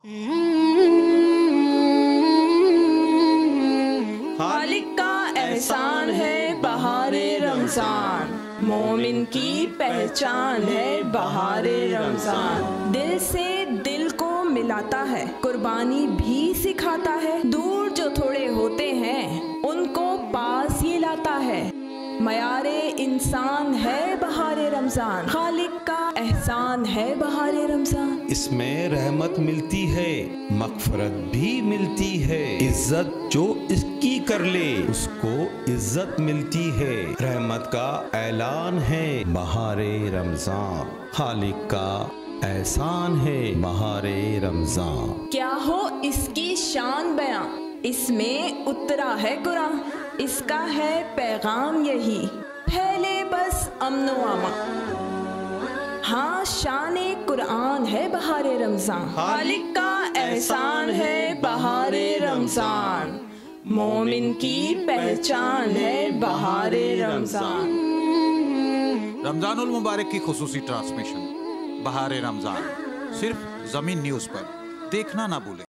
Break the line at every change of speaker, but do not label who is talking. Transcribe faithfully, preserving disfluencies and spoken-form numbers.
खालिक का एहसान है बहारे रमजान, मोमिन की पहचान है बहारे रमजान। दिल से दिल को मिलाता है, कुर्बानी भी सिखाता है। दूर जो थोड़े होते हैं उनको पास ही लाता है। मयारे इंसान है बहारे रमजान, खालिक का एहसान है बहारे रमजान।
इसमें रहमत मिलती है, मग़फ़िरत भी मिलती है। इज्जत जो इसकी कर ले उसको इज्जत मिलती है। रहमत का ऐलान है बहारे रमजान, खालिक का एहसान है बहारे रमजान।
क्या हो इसकी शान बयां, इसमें उतरा है कुरान। इसका है पैगाम यही, फैले बस अमनो अमान। हाँ, शाने कुरान है बहारे रमजान, खालिक का एहसान है बहारे रमजान। मोमिन की पहचान है बहारे रमजान।
रमजानुल मुबारक की खुसूसी ट्रांसमिशन बहारे रमजान सिर्फ जमीन न्यूज पर देखना ना भूलें।